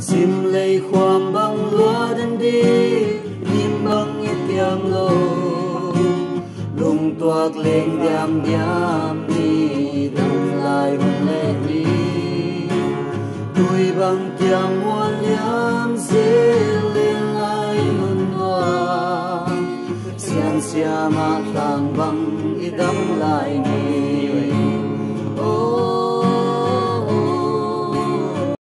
sim lây khoam băng lúa đến đi nim băng ít tiang lô lung toạc lên diam diam đi đâm lại hôn lệ đi tuổi băng tiang muôn liam dễ lên lại muôn hoa xian xia mà tàng băng ít đâm lại đi.